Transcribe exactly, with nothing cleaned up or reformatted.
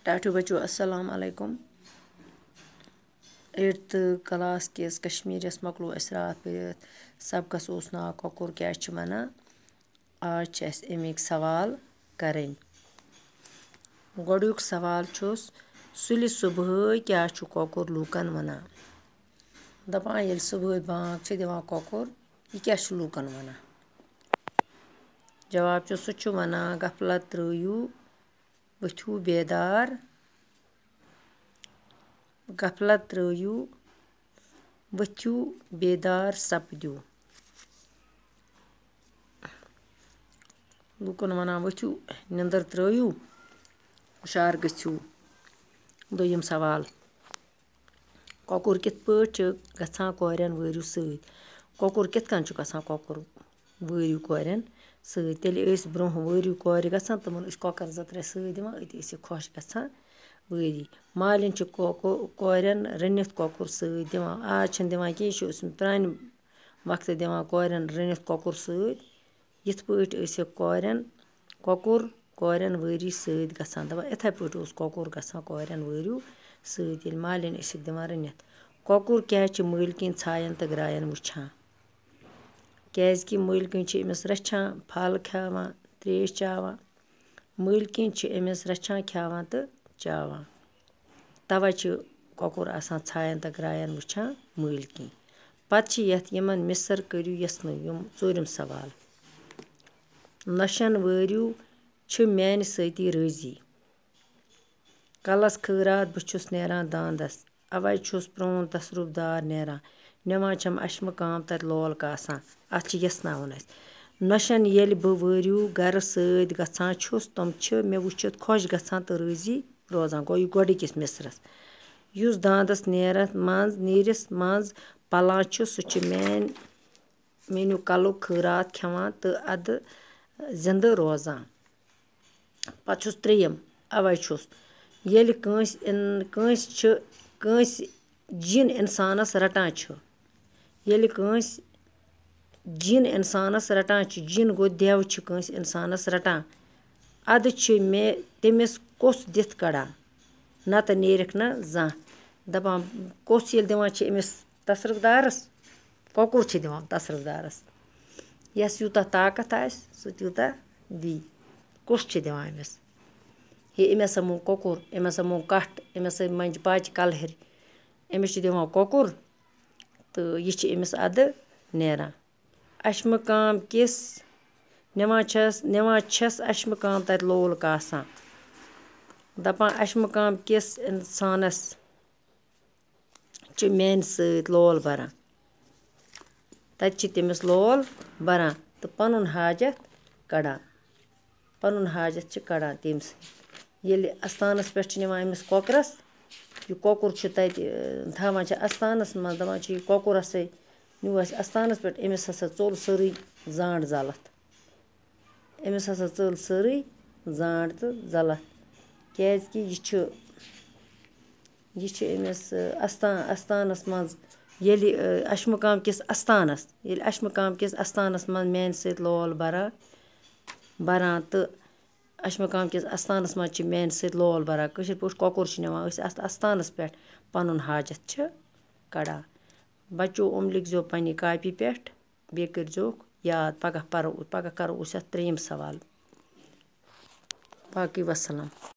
टाटू बच्चों अस्सलाम अलैकुम एट्थ क्लास किस कश्मीरियस मकलो अस रात पे सबकस ओस नाव ककुर क्या छ वनान आज छ अस अमिक सवाल करें गोडुक सवाल छुस सुलि सुबह क्या छ ककुर लूकन वनान दपान येल सुबह बांग छ दिवान ककुर यह क्या छ लूकन वनान जवाब छ सु छ वनान गफलत त्रयू वथ्यू बेदार गफलत त्रयू वथ्यू बेदार सपद्यू लूकन वनान वथ्यू निंदर त्रयू हुशार गस्यू दोयम सवाल ककुर कित पट गछान कोरन वरियो सत ककुर कित कन छु गछान ककुर वरियो कोरन सत तेल एस ब्रोह वरियो कोर गछान तमन इस ककर ज त्रे सत दिवान अति इस खुश गछान वरी मालिन छु कोरन रनित ककुर सत दिवान आज छन दिवान कि छु प्रान वक्त दिवान कोरन रनित ककुर सत यथ पट इस कोरन ककुर कोरन वरी सत गछान दवा इथे पट उस ककुर गछान कोरन वरियो सत येल मालिन इस दिवान रनित ककुर क्या छु मलकिन छायन त ग्रायन वुछान कैज कि मलकिन छु इमस रछान फल खावान त्रेश चावान मलकिन छु इमस रछान खावान त चावान तवा छु ककुर आसान छायन त ग्रायन वुछान मलकिन पत छि यथ यमन मिसर करियो यसन यम चोरम सवाल नशन वरियो छु मैन सती रजी कलस खैरात बुछुस नेरान दांदस अवै छुस प्रोन तसरुफदार नेरान निवान छम अशम काम तत लोल कासान अत छ यसनावन अस नशन येल ब वरियो गर सत गछान छुस तम छ मे वुछित खुश गछान त रजी रोजान गो यह गोडिकिस मिसरस युस दांदस नेरत मंज नीरिस मंज पलान छु सु छ मैन मेन्यू कलुक खैरात खेवान त अद जिंद रोजान पत छुस त्रेयम अवै छुस येल कंस कंस छ कंस जिन इंसानस रटान छ येल कंस जिन इंसानस रटान छ जिन गो देव छ कंस इंसानस रटान अद छ मे तमिस कोस दित कड़ान नत नेरक न जा दपान कोस येल दिवान छ इमिस तसरुफदारस ककुर छ दिवान तसरुफदारस यस यूता ताकत आस सु त्यूता दी कोस छ दिवान इमिस ये इमिस मो ककुर इमिस मो कट इमिस मंज पाच कलहर इमिस छ दिवान ककुर तो यह छ इमिस अद नेरान अशम काम किस निवान छस निवान छस अशम काम तत लोल कासान दपान अशम काम किस इंसानस छ मैन सत लोल बरान तत छ तमिस लोल बरान तो पनुन हाजत कड़ान पनुन हाजत छ कड़ान तम येल अस्थानस पे निवान अमिस कोकरस यह कोकुर छ तत थावान छ अस्थानस मज दपान छ यह कोकुर हसे नुस अस्थानस पे अमिस हसा चोल सरी जांड जलत अमिस हसा चल सरी जांड तो जलत कैज कि यह छ यह छ अमिस अस्तान अस्थानस मज येल अशमकाम किस अस्थानस येल अशमकाम किस अस्थानस मज मैन सत लोल बरान बरान तो अशमकाम किस अस्थानस मज छ मैन सत लोल बरान कशर पट कोकुर छ निवान अस अत अस्थानस पे पनुन हाजत छ कड़ान बच्चों उम लिखजो पन्नी कापी पे बे करजो याद पगह परो पगह करो उस त्रेयम सवाल बाकी वसलम।